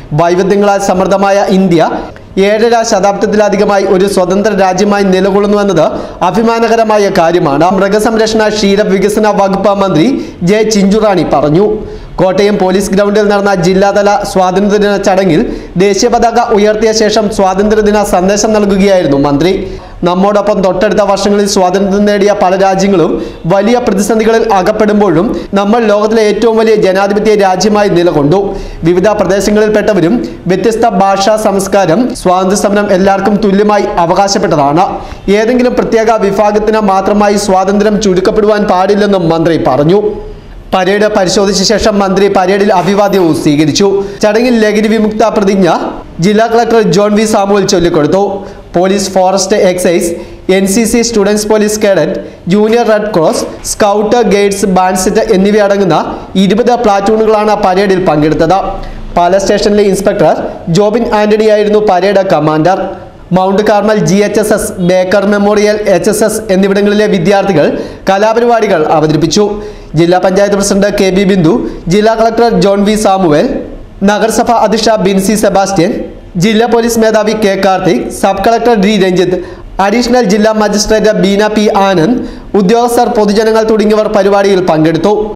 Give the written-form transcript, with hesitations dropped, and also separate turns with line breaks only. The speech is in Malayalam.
വൈവിധ്യങ്ങളാൽ സമൃദ്ധമായ ഇന്ത്യ 7.5 ശതാബ്ദത്തിലധികമായി ഒരു സ്വതന്ത്ര രാജ്യമായി നിലകൊള്ളുന്നുവെന്നത് അഭിമാനകരമായ കാര്യമാണ്. മൃഗസംരക്ഷണ ക്ഷീരവികസന വകുപ്പ് മന്ത്രി ജെ ചിഞ്ചുറാണി പറഞ്ഞു. കോട്ടയം പോലീസ് ഗ്രൗണ്ടിൽ നടന്ന ജില്ലാതല സ്വാതന്ത്ര്യദിന ചടങ്ങിൽ ദേശീയ പതാക ഉയർത്തിയ ശേഷം സ്വാതന്ത്ര്യദിന സന്ദേശം നൽകുകയായിരുന്നു മന്ത്രി. നമ്മോടൊപ്പം തൊട്ടടുത്ത വർഷങ്ങളിൽ സ്വാതന്ത്ര്യം നേടിയ പല രാജ്യങ്ങളും വലിയ പ്രതിസന്ധികളിൽ അകപ്പെടുമ്പോഴും നമ്മൾ ലോകത്തിലെ ഏറ്റവും വലിയ ജനാധിപത്യ രാജ്യമായി നിലകൊണ്ടു. വിവിധ പ്രദേശങ്ങളിൽപ്പെട്ടവരും വ്യത്യസ്ത ഭാഷാ സംസ്കാരം സ്വാതന്ത്ര്യ സമരം എല്ലാവർക്കും തുല്യമായി അവകാശപ്പെട്ടതാണ്. ഏതെങ്കിലും പ്രത്യേക വിഭാഗത്തിന് മാത്രമായി സ്വാതന്ത്ര്യം ചുരുക്കപ്പെടുവാൻ പാടില്ലെന്നും മന്ത്രി പറഞ്ഞു. പരേഡ് പരിശോധിച്ച ശേഷം മന്ത്രി പരേഡിൽ അഭിവാദ്യവും സ്വീകരിച്ചു. ചടങ്ങിൽ ലഹരി വിമുക്ത പ്രതിജ്ഞ ജില്ലാ കളക്ടർ ജോൺ വി സാമുവൽ ചൊല്ലിക്കൊടുത്തു. Police, forest, excise, NCC, students police cadet, junior red cross, scout, guides, band set എന്നിവയടങ്ങുന്ന 20 പ്ലാറ്റൂണുകളാണ് പരേഡിൽ പങ്കെടുത്തത്. പാല സ്റ്റേഷനിലെ ഇൻസ്പെക്ടർ ജോബിൻ ആന്റണിയായിരുന്നു parade commander. Mount Carmel GHSS, Baker memorial HSS എന്നിവിടങ്ങളിലെ വിദ്യാർത്ഥികൾ കലാപരിപാടികൾ അവതരിപ്പിച്ചു. ജില്ലാ പഞ്ചായത്ത് പ്രസിഡന്റ് KB ബിന്ദു, ജില്ലാ കളക്ടർ ജോൺ വി സാമുവൽ, നഗരസഭ അധ്യക്ഷ ബിൻസി സെബാസ്റ്റ്യൻ, ജില്ലാ പോലീസ് മേധാവി K Karthik, sub collector D Ranjith, additional ജില്ലാ മജിസ്ട്രേറ്റ് ബീന P ആനന്ദ്, ഉദ്യോഗസ്ഥർ, പൊതുജനങ്ങൾ തുടങ്ങിയവർ പരിപാടിയിൽ പങ്കെടുത്തു.